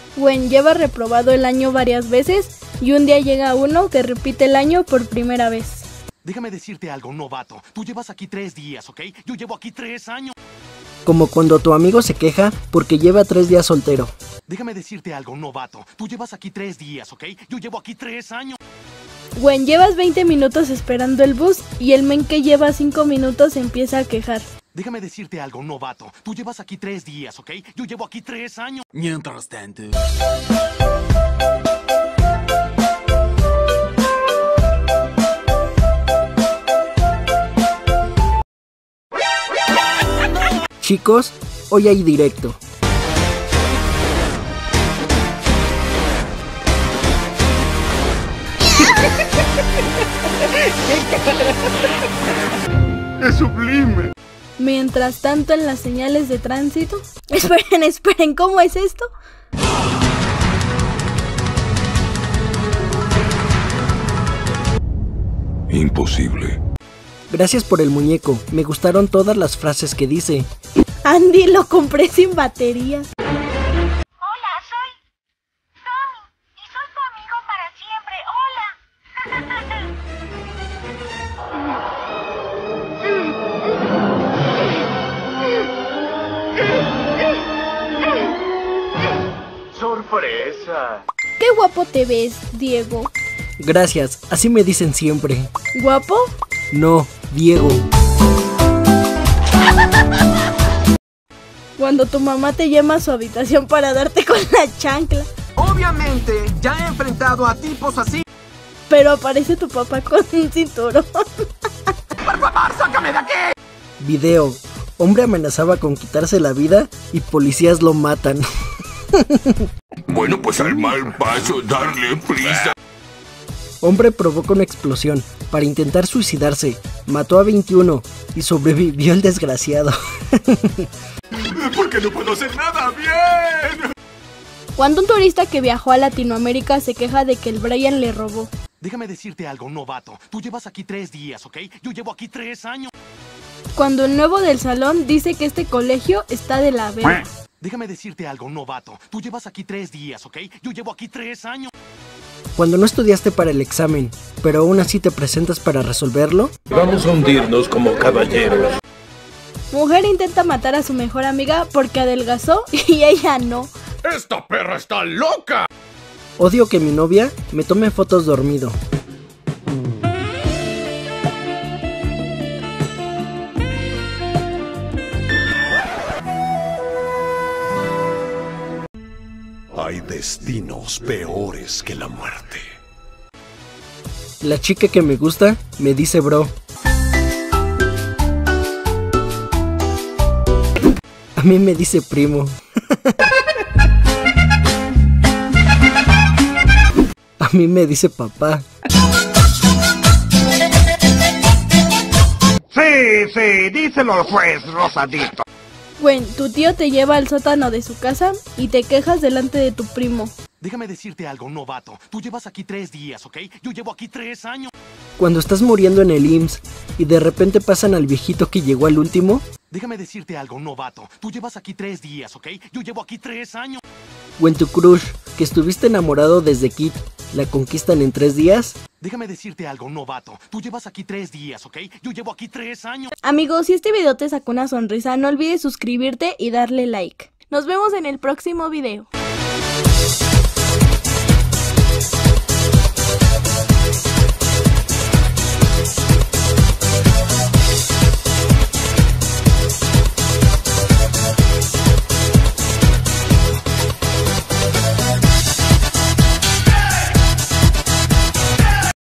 Gwen lleva reprobado el año varias veces y un día llega uno que repite el año por primera vez. Déjame decirte algo, novato. Tú llevas aquí 3 días, ¿ok? Yo llevo aquí 3 años. Como cuando tu amigo se queja porque lleva 3 días soltero. Déjame decirte algo, novato. Tú llevas aquí 3 días, ¿ok? Yo llevo aquí 3 años. Gwen, llevas 20 minutos esperando el bus y el men que lleva 5 minutos empieza a quejar. Déjame decirte algo, novato. Tú llevas aquí 3 días, ¿ok? Yo llevo aquí 3 años. Mientras tanto... Chicos, hoy hay directo. ¡Es sublime! Mientras tanto, en las señales de tránsito... Esperen, ¿cómo es esto? Imposible. Gracias por el muñeco, me gustaron todas las frases que dice. Andy, lo compré sin batería. Hola, soy Tommy y soy tu amigo para siempre. Hola. ¡Sorpresa! ¡Qué guapo te ves, Diego! Gracias, así me dicen siempre. ¿Guapo? No, Diego. Cuando tu mamá te llama a su habitación para darte con la chancla. Obviamente, ya he enfrentado a tipos así. Pero aparece tu papá con un cinturón. ¡Por favor, sácame de aquí! Video. Hombre amenazaba con quitarse la vida y policías lo matan. Bueno, pues al mal paso, darle prisa. Hombre provoca una explosión para intentar suicidarse. Mató a 21 y sobrevivió el desgraciado. ¿Por qué no puedo hacer nada bien? Cuando un turista que viajó a Latinoamérica se queja de que el Brian le robó. Déjame decirte algo, novato. Tú llevas aquí 3 días, ¿ok? Yo llevo aquí 3 años. Cuando el nuevo del salón dice que este colegio está de la verga. Déjame decirte algo, novato. Tú llevas aquí 3 días, ¿ok? Yo llevo aquí 3 años. Cuando no estudiaste para el examen, pero aún así te presentas para resolverlo. Vamos a hundirnos como caballeros. Mujer intenta matar a su mejor amiga porque adelgazó y ella no. ¡Esta perra está loca! Odio que mi novia me tome fotos dormido. Hay destinos peores que la muerte. La chica que me gusta me dice bro. A mí me dice primo. A mí me dice papá. Sí, díselo, juez Rosadito. Gwen, tu tío te lleva al sótano de su casa y te quejas delante de tu primo. Déjame decirte algo, novato. Tú llevas aquí 3 días, ¿ok? Yo llevo aquí 3 años. Cuando estás muriendo en el IMSS y de repente pasan al viejito que llegó al último. Déjame decirte algo, novato. Tú llevas aquí 3 días, ¿ok? Yo llevo aquí 3 años. O en tu crush, que estuviste enamorado desde Kid, ¿la conquistan en 3 días? Déjame decirte algo, novato. Tú llevas aquí 3 días, ¿ok? Yo llevo aquí 3 años. Amigos, si este video te sacó una sonrisa, no olvides suscribirte y darle like. Nos vemos en el próximo video.